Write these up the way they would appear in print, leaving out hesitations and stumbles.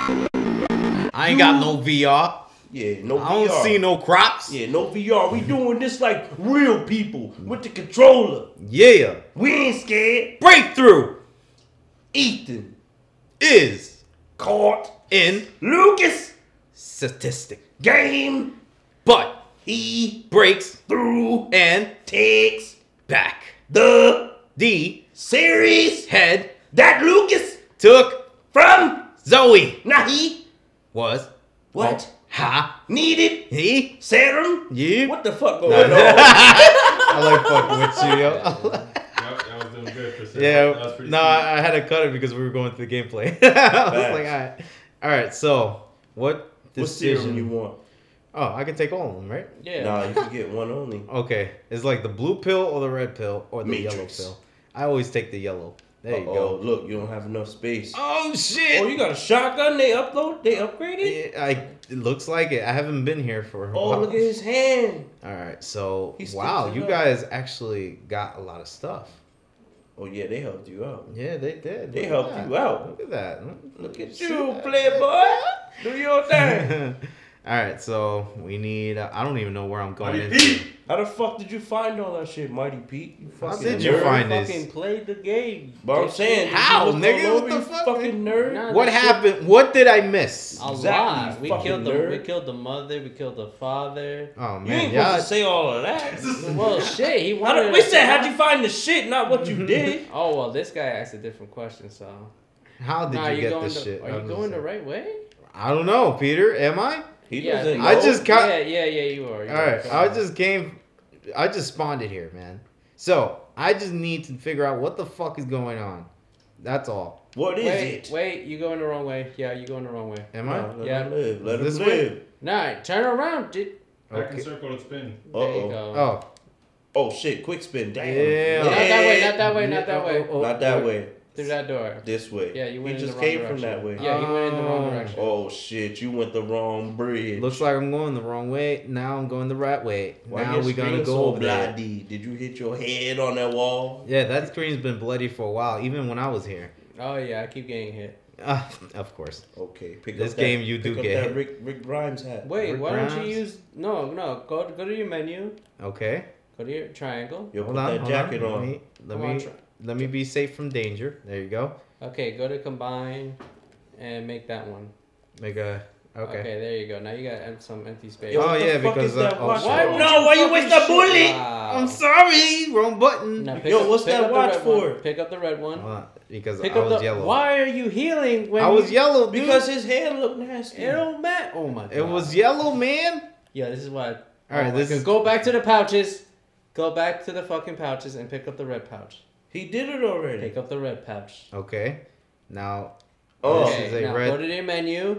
I ain't got no VR. Yeah, no VR. I don't see no crops. Yeah, no VR. We doing this like real people with the controller. Yeah. We ain't scared. Breakthrough Ethan is caught in Lucas statistic. game. But He breaks through and takes back. the The series head that Lucas took from Zoe. Nahi. Was What? ha Needed he serum. you? What the fuck going on? I like fucking with you, yo. That was doing good for Sarah. Yeah, That was pretty no, sweet. I had to cut it because we were going through the gameplay. I was like, all right. So, what What serum decision? you want? Oh, I can take all of them, right? Yeah. Nah, you can get one only. Okay, it's like the blue pill or the red pill or the Matrix. yellow pill. I always take the yellow. There you Oh, go. look, you don't have enough space. Oh shit! Oh, you got a shotgun? They upgraded? Yeah, it looks like it. I haven't been here for a Oh, while. look at his hand. All right, so He wow, sticks it you up. guys actually got a lot of stuff. Oh, yeah, they helped you out. Yeah, they did. They Look at helped that. you out. Look at that. Look at See you, that? playboy. Do your thing. All right, so we need. I don't even know where I'm going Mighty into. Pete. How the fuck did you find all that shit, Mighty Pete? You How fucking did you nerd. find this? Fucking played the game. But I'm saying, did you How, look nigga? all What over, the you fuck, fucking nerd? Nah, What that shit- happened? What did I miss? A Exactly, lot. you We fucking killed nerd. we killed the mother. We killed the father. Oh You man, ain't y'all. supposed to say all of that. Well, shit. He How wanted. did- we us to- said, how'd you find the shit, not what you did. Oh well, this guy asked a different question. So. How did Nah, you get going this shit? Are you going the right way? I don't know, Peter. Am I? He Yeah, doesn't I know. just got. Yeah, you are. All right, I just spawned it here, man. So I just need to figure out what the fuck is going on. That's all. What is Wait, it? wait, you going the wrong way. Yeah, you going the wrong way. Am Nah, I? let Yeah. him live. Let him This live. way? Nah, turn around, dude. Back in Okay. circle and spin. There you Uh-oh. go. Oh, Oh shit! Quick spin. Damn. Yeah. Not that way, not that way, not that way. Not that way. Through that door. This way. Yeah, you went He in just the wrong came direction. from that way. Yeah, you went in the wrong Oh. direction. Oh shit! You went the wrong bridge. looks like I'm going the wrong way. Now I'm going the right way. Why now your we gonna screen go so over there. bloody? Did you hit your head on that wall? Yeah, that screen's been bloody for a while, even when I was here. Oh yeah, I keep getting hit. Of course. Okay. Pick This up that, game you do pick up get that hit. Rick Grimes hat. Wait, Rick why don't Grimes? you use no? Go to your menu. Okay. Go to your triangle. Yo, Hold put on. that Hold jacket on. on. Let me be safe from danger. There you go. Okay, go to combine, and make that one. Make a. Okay. Okay, there you go. Now you got some empty space. Yo, Oh, what the yeah, fuck because, is that oh, watch shit. Why for? would No, you why you fucking waste that shit? bullet? Wow. I'm sorry. Wrong button. Now Yo, what's that up the watch red for? one. Pick up the red one. Because Pick I up was the. yellow. Why are you healing when I was you, yellow, dude. Because his hand looked nasty. It don't matter. Oh my god. It was yellow, man. Yeah, this is why. All right, this is. Go back to the pouches. Go back to the fucking pouches and pick up the red pouch. He did it already. Pick up the red pouch. Okay. Now. Oh, This is a now red. go to your menu.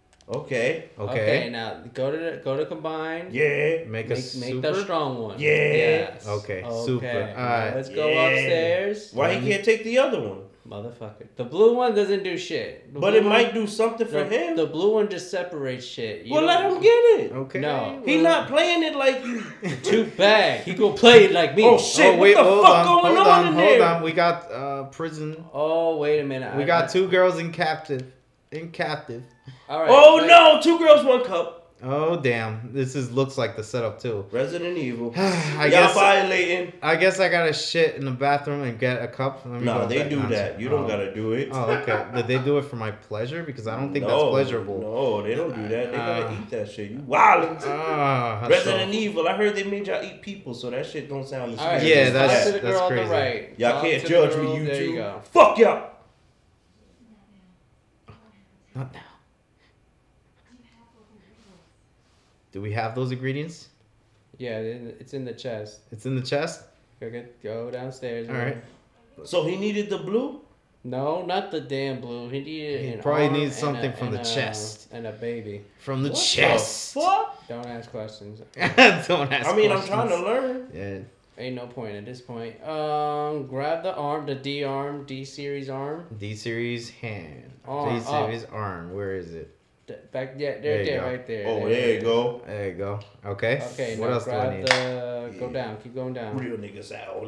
okay. Okay. Now go to combine. Yeah. Make a Make super. the strong one. Yeah. Yes. Okay, super. Now Alright. let's go Yeah. upstairs. Why he can't take the other one? Motherfucker. The blue one doesn't do shit. The But blue it one- might do something for him. The blue one just separates shit. You Well, let don't- him get it. Okay. No. He not playing it like you. Too bad. He go play it like me. Oh shit! wait, what the hold fuck on, going hold on on, in hold there? on. We got prison. Oh, wait a minute. We got two girls in captive. In captive. All right. Oh wait. no! 2 girls, 1 cup. Oh damn! This looks like the setup too. Resident Evil. I Y'all guess. violating. I guess I gotta shit in the bathroom and get a cup. Let me Nah, go they back do down. that. You don't gotta do it. Oh, okay. Did they do it for my pleasure? Because I don't think that's No, pleasurable. No, they don't do that. They gotta eat that shit. You wildin'. Ah, Resident Evil. I heard they made y'all eat people, so that shit don't sound as All right. good Yeah, as Talk that's- to the girl on crazy. the right. Y'all Talk can't to the judge girl. me, There you YouTube. go. Fuck y'all. Not now. Do we have those ingredients? Yeah, it's in the chest. It's in the chest. Go downstairs. All right. So he needed the blue? No, not the damn blue. He needed He an probably arm needs and something from the and chest. and a baby. From the What the chest. fuck? Don't ask questions. Don't ask I mean, questions. I'm trying to learn. Yeah. Ain't no point at this point. Grab the arm, the D series arm. D series hand. Arm, D series arm. Where is it? Back, yeah, There you there, go. right there. Oh, there you go. There you go. Okay. Okay, What now else do I grab need? the. Go Yeah. down. Keep going down. Real niggas out.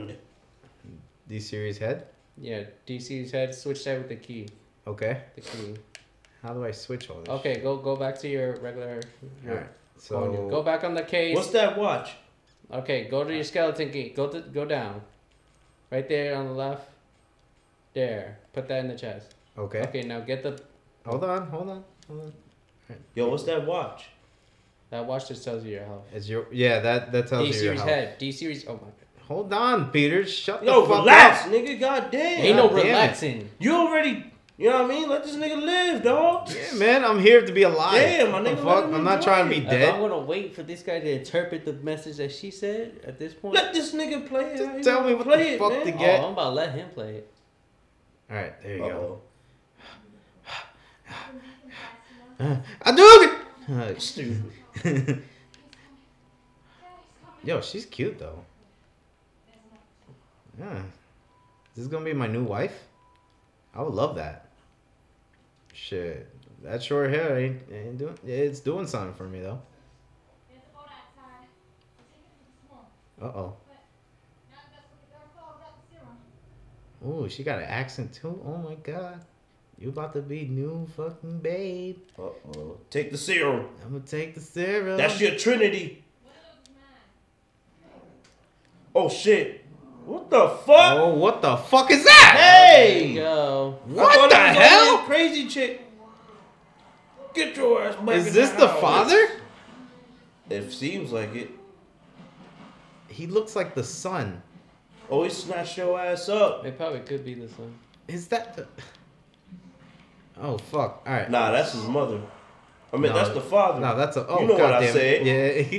D series head. Yeah, D series head. Switch that with the key. Okay. The key. How do I switch all this? Okay, go back to your regular. All right. Go So back on the case. What's that watch? Okay, go to your skeleton key. Go down. Right there on the left. There. Put that in the chest. okay. Okay, now get the Hold on. Yo, what's that watch? that watch that tells you your health. Is your that tells D you your series health. head. D series. Oh my god. Hold on, Peter. Shut Yo, the fuck relax, up. nigga. Goddamn. Ain't no damn it. relaxing. You already. You know what I mean? Let this nigga live, dog. Yeah, man, I'm here to be alive. Yeah, my What the nigga, fuck? let him I'm not enjoy trying to be it. If dead. I'm gonna wait for this guy to interpret the message that she said at this point. Let this nigga play it. how he tell wanna me what play the it, fuck man. to Oh, get. I'm about to let him play it. All right, there you Uh-oh. go. I do it. Stupid. Yo, she's cute though. Yeah. Is this gonna be my new wife? I would love that. Shit, that short hair ain't doing. It's doing something for me though. Uh oh. Oh, she got an accent too. Oh my god. You about to be new fucking babe. Uh-oh. Take the serum. I'm gonna take the serum. That's your Trinity. Oh, shit. What the fuck? Oh, what the fuck is that? There you Hey! go. I What thought the it was only hell? a crazy chick. Get your ass back Is in this the house. father? It seems like it. He looks like the son. Oh, he snatched your ass up. It probably could be the son. Is that the... Oh, fuck. All right. Nah, that's his mother. I mean, No, that's the father. No, that's a... Oh, You know what I goddamn. said. Yeah.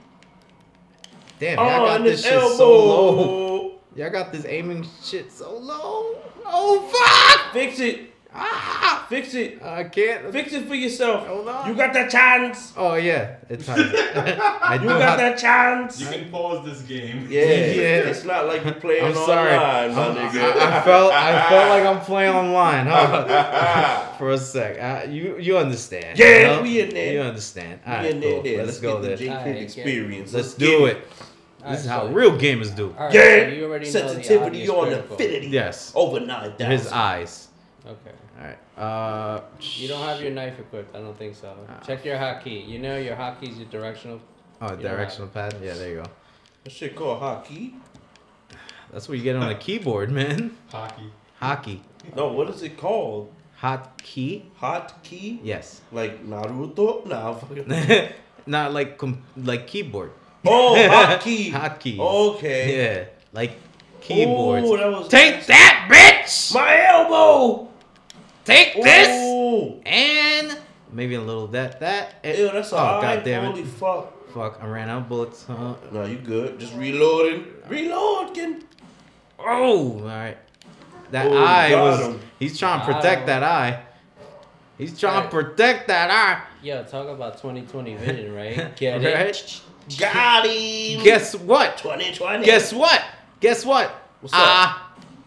Damn, Oh, y'all got and this his shit elbow. so low. Y'all got this aiming shit so low. Oh, fuck! Fix it. Ah! Fix it. I can't... Fix it for yourself. Hold on. You got that chance. Oh, yeah. It's time. I You do got have... that chance. You can pause this game. Yeah. Yeah. It's not like you're playing I'm sorry. online, my nigga. I felt like I'm playing online, huh? For a sec. You understand. Yeah, you know? we in there. You understand. All We right, in there, cool. there. Let's go get the there. J. Alright, Creek get it. experience. Let's get do it. it. Alright, This is how so- real gamers do. Alright, Yeah. so you already know Sensitivity the on obvious critical. infinity. Yes. Over 9,000. His eyes. Okay. All right. You don't have your knife equipped. I don't think so. Check your hotkey. You know your hotkey's your directional. Oh, You don't directional pad. Yeah, there you go. That shit called hockey. That's what you get on a keyboard, man. Hockey. Hockey. No, what is it called? Hot key. Hot key? Yes. Like Naruto? Nah, fucking. Not like keyboard. Oh, hotkey. Hotkeys. Okay. Yeah, like keyboards. Ooh, that was Take nice. that, bitch! My elbow. Take this! Ooh. And maybe a little that. And, Ew, that's oh, all right. God damn Holy it. fuck. Fuck, I ran out of bullets. Huh? No, you good. Just reloading. Reloading. Oh, alright. That Oh, eye got was. him. He's trying to Got protect him. that eye. He's trying to Right. protect that eye. Yo, talk about 2020 vision, right? Get Right? it? Got him. Guess what? 2020. Guess what? Guess what? What's up?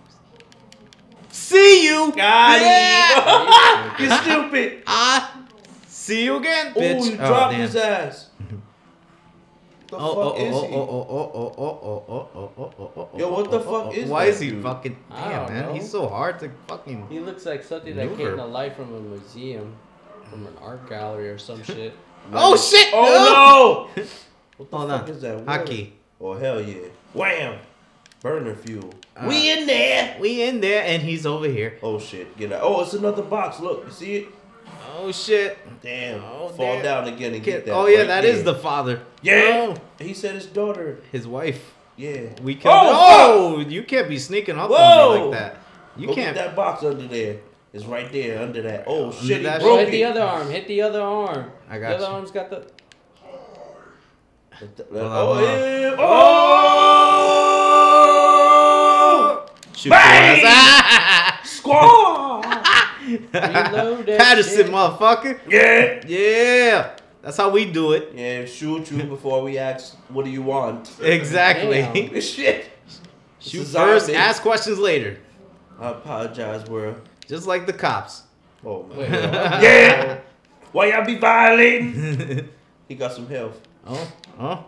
See you. Got Yeah. him. You stupid. See you again, Oh, bitch. you dropped damn. his ass. The fuck is he? Yo, what the fuck is Why that is he dude? fucking? I Damn, don't man, know. he's so hard to fucking. He looks like something that Maneuver. came to life from a museum, from an art gallery or some shit. Oh shit! Oh no! What the Hold fuck on. is that? word? Hockey. Oh hell yeah! Wham! Burner fuel. Uh, We in there. We in there, and he's over here. Oh shit! Get out! Oh, it's another box. Look, you see it? Oh shit! Damn! Oh, Fall damn. down again and get that. Oh yeah, right that is there. the father. Yeah. Oh, He said his daughter. his wife. Yeah. We can't. Oh, Oh, you can't be sneaking up on Whoa. me like that. You Go can't. get that box under there. It's right there under that. Oh Under shit! He that Oh, broke hit the it. other arm. Hit the other arm. I The got other you. arm's got the. Oh, yeah. Oh! Shoot your Bang! ass. Squaw! Reload that Patterson, shit. motherfucker. Yeah. Yeah, that's how we do it. Yeah, shoot you before we ask, what do you want? Exactly. Damn. Shit. Shoot This is first, zombie. ask questions later. I apologize, world. Just like the cops. Oh, man. Wait, Yeah. Why y'all be violating? He got some health. Oh.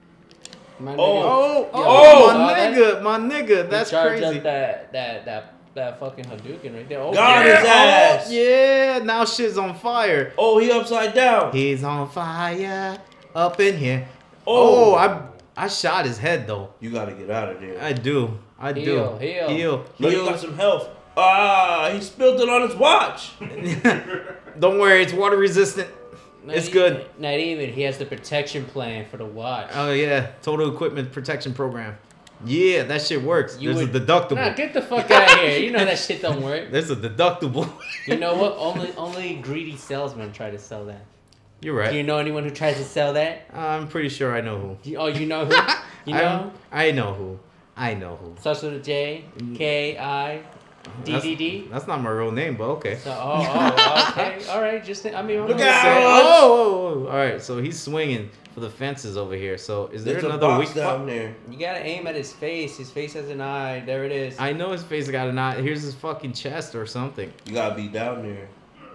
My nigga, Oh, Yo, oh, you saw my that? nigga, my nigga, he that's charged crazy. up that that fucking Hadouken right there. Oh, Got yeah. his ass. Yeah, now shit's on fire. Oh, he upside down. He's on fire up in here. Oh. Oh, I shot his head though. You gotta get out of there. I do. Heal. No, you got some health. Ah, he spilled it on his watch. Don't worry, it's water resistant. It's good. Not even. He has the protection plan for the watch. Oh yeah, total equipment protection program. Yeah, that shit works. There's a deductible. Nah, get the fuck out of here. You know that shit don't work. There's a deductible. You know what? Only greedy salesmen try to sell that. You're right. Do you know anyone who tries to sell that? I'm pretty sure I know who. You know who? You know? I know who. I know who. Starts with a J, K, I, D, D, D. That's not my real name, but okay. So, okay. All right. Just, I mean, Look I'm out. So- oh. All right, so he's swinging for the fences over here. So is there There's a another box weak down spot? there. You gotta aim at his face. His face has an eye. There it is. I know his face got a knot. Here's his fucking chest or something. You gotta be down there.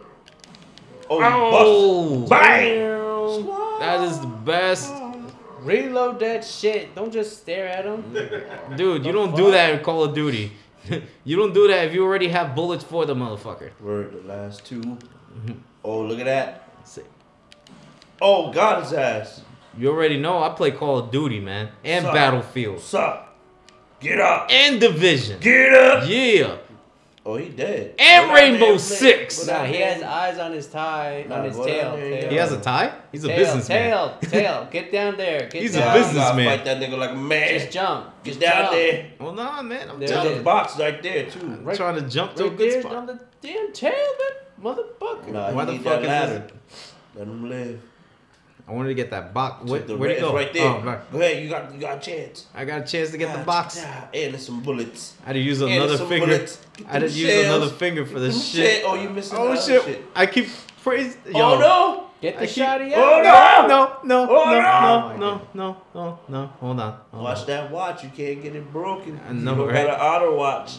Oh, Oh, bang! that is the best. Reload that shit. Don't just stare at him. Dude, you don't do that in Call of Duty. You don't do that if you already have bullets for the motherfucker. Word, the last two. Oh, look at that. See, Oh, got his ass. you already know I play Call of Duty, man. And Suck. Battlefield. What's up? Get up. And Division. Get up. Yeah. Oh, he dead. And Go down Rainbow there, Six. Go Nah, down he there. has eyes on his tie, Nah, on his go tail. down there, tail. He has a tie? He's a tail, businessman. Tail. Get down there. Get He's down. a Nah, you gotta businessman. Fight that nigga like a man. Just jump. Get Just down jump. there. Hold on, man. I'm There There's it a is. box right there too. I'm trying to jump to a Right good there spot. on the damn tail, that motherfucker. Nah, Why he the need fuck that is ladder. this? Let him live. I wanted to get that box. Where'd The it red go? is right there. Oh, right. Go ahead, you got a chance. I got a chance to get the box. Yeah, and there's some bullets. I had to use And another some finger. bullets. Get I had to them use shells. another finger for Get this them shit. Oh, you missing Oh the shit. other shit. I keep praising. Oh no! Get the I keep- shotty Oh, out. no! No. Oh, No. Hold on. Watch that watch. You can't get it broken. I know, you don't right? got an auto watch.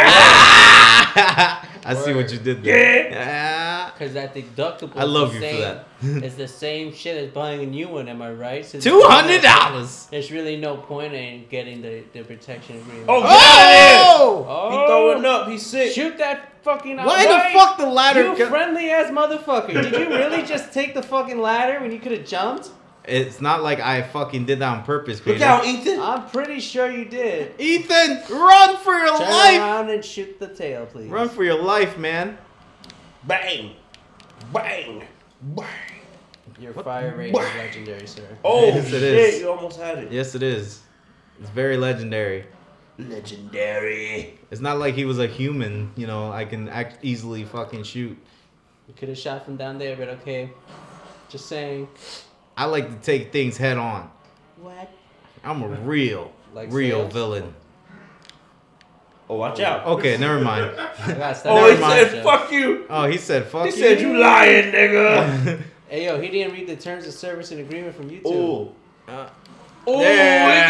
I see what you did there. Yeah. Because that deductible. I love is you the for same- that. It's the same shit as buying a new one, am I right? Since $200. There's really no point in getting the protection agreement. Oh, get out of there! Oh! He throwing up. He's sick. Shoot that fucking Why the fuck the ladder? You friendly ass motherfucker. Did you really just take the fucking ladder when you could have jumped? It's not like I fucking did that on purpose, Look Peter. out, Ethan. I'm pretty sure you did. Ethan, run for your Turn life! around and shoot the tail, please. Run for your life, man. Bang. Bang. Bang. Your fire rate is legendary, sir. Oh, Yes, it shit. is. You almost had it. Yes, it is. It's very legendary. Legendary. It's not like he was a human, you know, I can act easily fucking shoot. You could have shot from down there, but okay. Just saying. I like to take things head on. What? I'm a real Like real sales? villain. Oh, watch out. Okay, never mind. I gotta stop Oh, Never he mind, said, fuck you. Oh, he said fuck He you. said, you lying, nigga. Hey, yo, he didn't read the terms of service and agreement from YouTube. Oh. Uh, Oh, yeah. we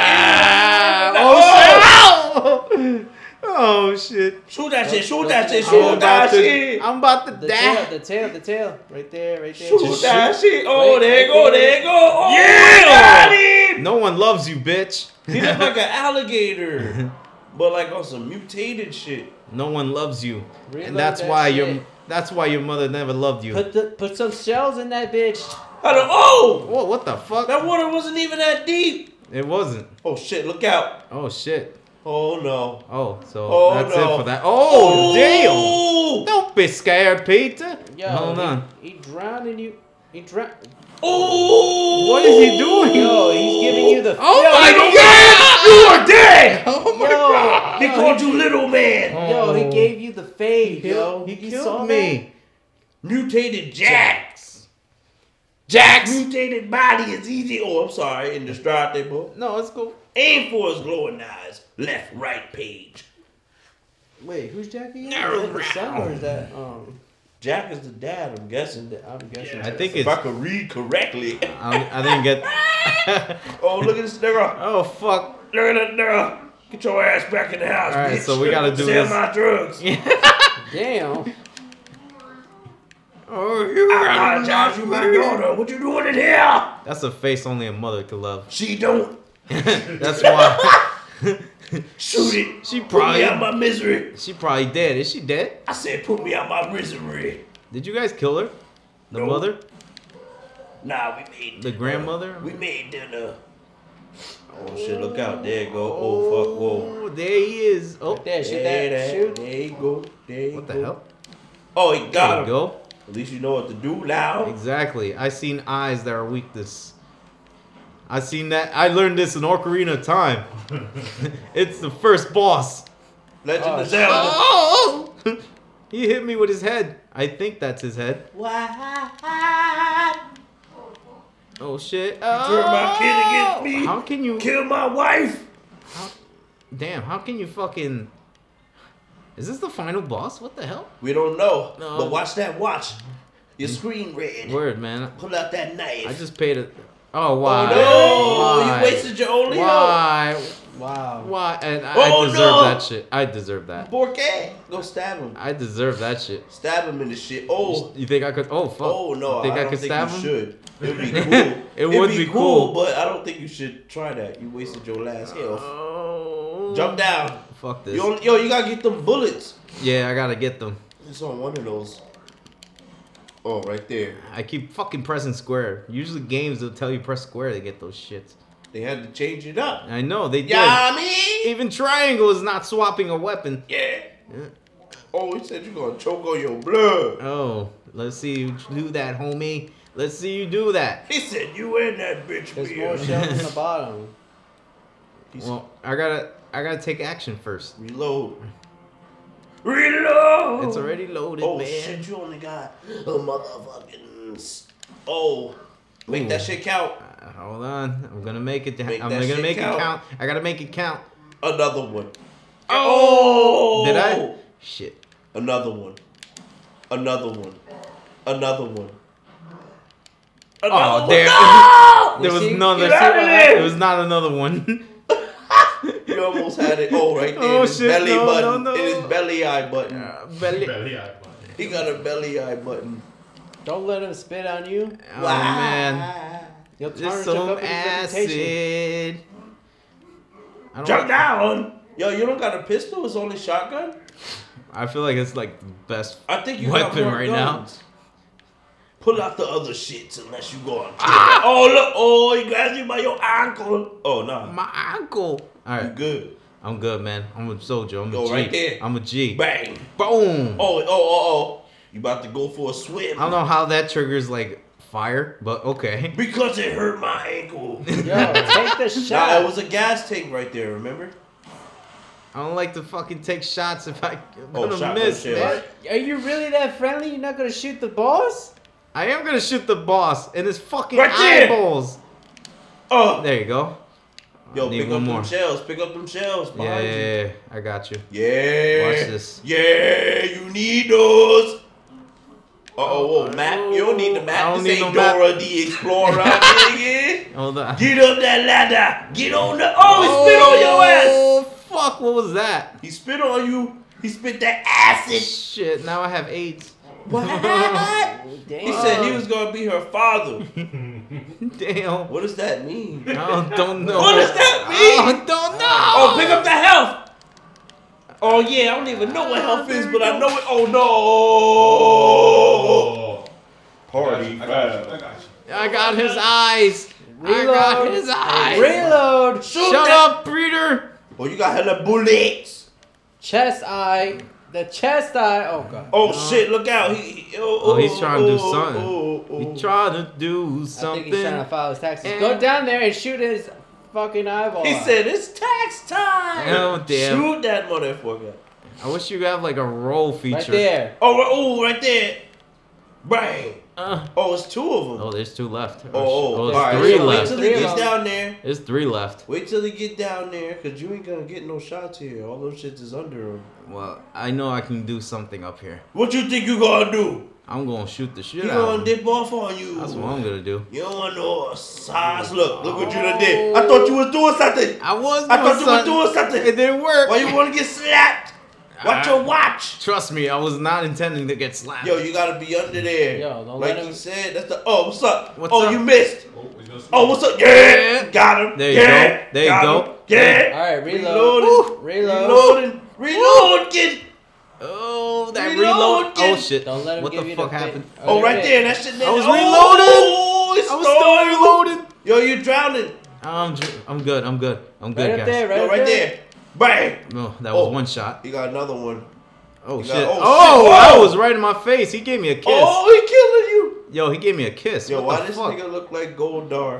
got it. Oh, shit. Oh, shit. Shoot that shit. Shoot Look, that shit. I'm Shoot I'm that about to, shit. I'm about to The die. the tail. Right there. Shoot Just that shit. Oh, Wait, there you right go. there. There you go. Oh, Yeah. got him. No one loves you, bitch. He look like an alligator. But like on some mutated shit. No one loves you. Reload And that's that why shit. your mother never loved you. Put some shells in that bitch. Oh! Whoa, what the fuck? That water wasn't even that deep. It wasn't. Oh shit, look out. Oh shit. Oh no. Oh, so Oh, that's no. it for that. Oh, damn. Oh! Don't be scared, Peter. Yo, Hold on. He drowned in you. He drowned. Oh! What is he doing? Yo, he's giving you the. Oh yo, my he- god! You are dead! Oh my Yo, god! He yo, called you little man. Yo, he gave you the fade, yo. He You killed saw me. Mutated Jax. Jax! Mutated body is easy. Oh, I'm sorry. Indestructible. book. No, it's cool. Aim for his glowing eyes. Left, right page. Wait, who's Jackie? Is No, that the son or is that Jack is the dad, I'm guessing. I'm guessing. I think If it's. I could read correctly. I didn't get. Oh, look at this nigga. Oh fuck! Look at that nigga. Get your ass back in the house, All right, bitch. so we gotta do Sell this. my drugs. Damn. Oh, you I apologize, you my daughter. What you doing in here? That's a face only a mother could love. She don't. That's why. Shoot it. She Put me out probably my misery. she probably dead. Is she dead? I said, put me out my misery. Did you guys kill her? The No. mother? Nah, we made The dinner. grandmother? We made dinner. Oh shit! Look out! There you go. Oh fuck! Whoa! Oh, there he is. Oh, Right there, shoot There, that. Shoot. There you go. There you what go. the hell? Oh, he There got you him. go. At least you know what to do now. Exactly. I seen eyes that are weakness. I seen that. I learned this in Ocarina of Time. It's the first boss. Legend Oh, of Zelda. Oh! He hit me with his head. I think that's his head. Oh shit. Oh! Turn my kid against me. How can you? Kill my wife. Damn. How can you fucking? Is this the final boss? What the hell? We don't know. No. But watch that watch. Your screen red. Word, man. Pull out that knife. I just paid it. Oh, why? Oh no! Why? You wasted your only health. Why? Wow. Why? And I Oh, deserve no. that shit. I deserve that. Porque. Go stab him. I deserve that shit. Stab him in the shit. Oh. You think I could? Oh fuck. Oh no! You think I I don't could think stab you him? should. It'd be cool. It would be cool. but I don't think you should try that. You wasted your last health. Oh. Jump down. Fuck this. Yo, you gotta get them bullets. Yeah, I gotta get them. It's on one of those. Oh, right there. I keep fucking pressing square. Usually games will tell you press square to get those shits. They had to change it up. I know they did. Yeah, me. Even triangle is not swapping a weapon. Yeah. Yeah. Oh, he said you're gonna choke on your blood. Oh, let's see you do that, homie. Let's see you do that. He said you and that bitch. There's be more a-" shells on the bottom. Well, I gotta take action first. Reload. Reload. It's already loaded, Oh man. shit! You only got a motherfucking. Oh, make that Ooh. shit count. Hold on, I'm gonna make it. Make I'm that gonna shit make count. it count. I gotta make it count. Another one. Oh! Did I? Shit. Another one. Another one. Another one. Oh one. damn! No! There was You see? none. Get out of there! There was not another one. You almost had it. Oh, right there. Oh, in his shit, belly no, button. no, no. In his belly eye button. Belly. Belly eye button. He got a belly eye button. Don't let him spit on you. Oh man, You'll just tarnish some up his reputation. acid. I don't Jump like- down! Yo, you don't got a pistol? It's only shotgun? I feel like it's like the best I think you got weapon more right guns. Pull out the other shits unless you go on. Oh, look. Oh, he grabs you by your ankle. Oh, no. now. My ankle. All You right, good. I'm good, man. I'm a soldier. I'm a Go G. right there. I'm a G. Bang. Boom. Oh. You about to go for a swim. I don't know how that triggers like fire, but okay. Because it hurt my ankle. Yo, take the Nah, shot. it was a gas tank right there, remember? I don't like to fucking take shots if I'm Oh, gonna shotgun miss, shell. man. Are you really that friendly? You're not gonna shoot the boss? I am gonna shoot the boss in his fucking Right there. eyeballs. Oh. There you go. Yo, I need pick up one them more. shells. Pick up them shells Yeah, behind you. yeah, I got you. Yeah. Watch this. Yeah, you need those. Whoa, map. You don't need the I map. don't This need ain't no map. Dora the Explorer, nigga. Hold on. Get up that ladder. Get on the. Oh, he spit on your ass. Oh, fuck. What was that? He spit on you. He spit that acid. Shit, now I have AIDS. What? Damn. He said he was gonna be her father. Damn. What does that mean? I don't know. What does that mean? I don't know. Oh, pick up the health. Oh yeah, I don't even know what health is, but I know it. Oh no. Party I got you. I got you. I got his eyes. I got his eyes. Reload. Shoot Shut that. up, breeder. Oh, you got hella bullets. Chest eye. The chest eye. Oh god. Oh shit! Look out! He's trying to do something. oh. He trying to do I something. think he's trying to file his taxes. And- Go down there and shoot his fucking eyeball. He out. said it's tax time. Oh, damn. Shoot that motherfucker! I wish you could have like a roll feature. right there. Oh, right there! Bang! Oh, it's two of them. Oh, there's two left. Oh, there's alright, three so left. Wait till Three he of gets them. down there. There's three left. Wait till he get down there, cause you ain't gonna get no shots here. All those shits is under him. Well, I know I can do something up here. What you think you gonna do? I'm gonna shoot the shit He out of gonna him. dip off on you. That's what I'm gonna do. You don't want no size. Look what you done did. I thought you was doing something. I was doing I thought you was something. doing something. It didn't work. Why you wanna get slapped? Watch your watch. Trust me, I was not intending to get slapped. Yo, you gotta be under there. Yo, don't like let him- he said, that's the. Oh, what's up? What's oh, up? you missed. Oh, he's gonna Oh, what's up? Yeah, got him. There you yeah, go. There you got go. him. Yeah. All right, reload. Reloading. Reload, kid. Oh, that Reload, reload. kid. Oh shit. Don't let him What give the you fuck the happened? Oh, right there. That shit. I was Oh, it's I was still reloading. Yo, you drowning. I'm good. I'm good, Right guys. up there, right Yo, up right there. there. Bang. No, that was Oh. one shot. You got another one. Oh You shit. got- Oh, shit. that Whoa. was right in my face. He gave me a kiss. Oh, he killing you. Yo, he gave me a kiss. Yo, what why the this fuck? nigga look like Goldar?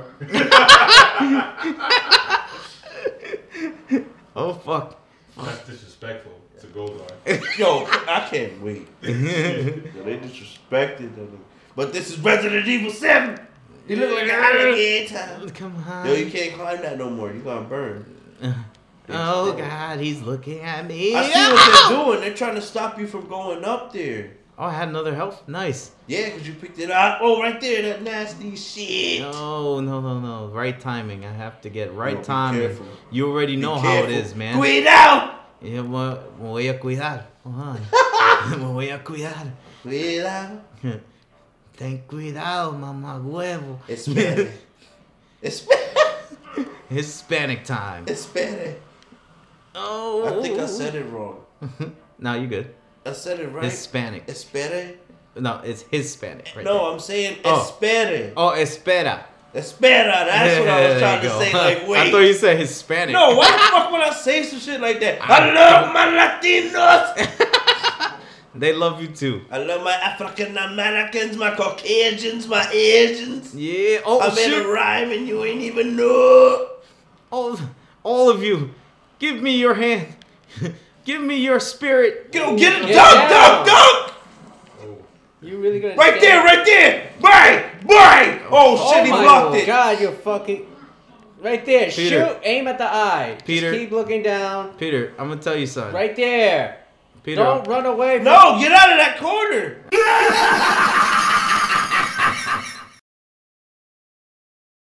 Oh fuck. That's disrespectful to Goldar. Yo, I can't wait. Yo, they disrespected them. But this is Resident Evil 7. You look like an alligator. Come on. Yo, you can't climb that no more. You gonna burn. Oh god, he's looking at me. I see what they're doing. They're trying to stop you from going up there. Oh, I had another health. Nice. Yeah, because you picked it up. Oh, right there, that nasty shit. No. Right timing. I have to get right Yo, be timing. careful. You already Be know how it careful. is, man. Cuidado. Yeah, me voy a cuidar. Ajá. Me voy a cuidar. Cuidado. Ten cuidado, mamá huevo. Espere. Espere. Hispanic time. Espere. Oh. I think I said it wrong. No, you good. I said it right. Hispanic. Espere. No, it's Hispanic. Right No, I'm saying Oh. espere. Oh, espera. Espera. That's what I was trying to There you say. go. Like, wait. I thought you said Hispanic. No, why the fuck would I say some shit like that? I love my Latinos. They love you too. I love my African Americans, my Caucasians, my Asians. Yeah. Oh, I made shit. a rhyme and you ain't even know. All of you, give me your hand. Give me your spirit. Get him, Get dunk, down. dunk. You really gonna Right there, stand- right there. Bang, bang. Oh shit, he my blocked it. God, you're fucking. Right there. Peter. Shoot. Aim at the eye. Peter. Just keep looking down. Peter, I'm gonna tell you something. Right there. Peter, Don't run away. From No, get out of that corner.